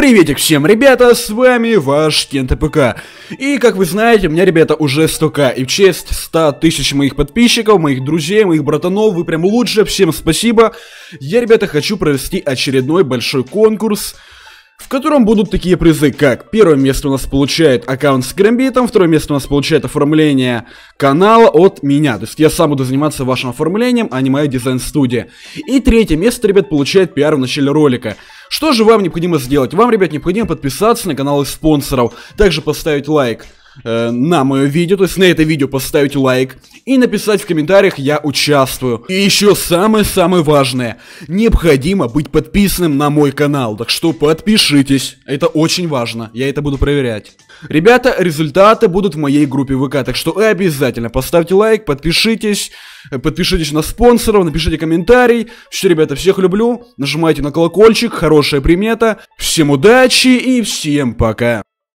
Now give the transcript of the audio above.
Приветик всем, ребята, с вами ваш КентАПК. И, как вы знаете, у меня, ребята, уже 100к. И в честь 100 тысяч моих подписчиков, моих друзей, моих братанов, вы прям лучше, всем спасибо. Я, ребята, хочу провести очередной большой конкурс, в котором будут такие призы, как первое место у нас получает аккаунт с Грамбитом, второе место у нас получает оформление канала от меня. То есть я сам буду заниматься вашим оформлением, а не моя дизайн-студия. И третье место, ребят, получает пиар в начале ролика. Что же вам необходимо сделать? Вам, ребят, необходимо подписаться на каналы спонсоров, также поставить лайк на мое видео, то есть на это видео поставить лайк и написать в комментариях «Я участвую». И еще самое-самое важное, необходимо быть подписанным на мой канал, так что подпишитесь, это очень важно, я это буду проверять. Ребята, результаты будут в моей группе ВК, так что обязательно поставьте лайк, подпишитесь на спонсоров, напишите комментарий. Все, ребята, всех люблю, нажимайте на колокольчик, хорошая примета, всем удачи и всем пока.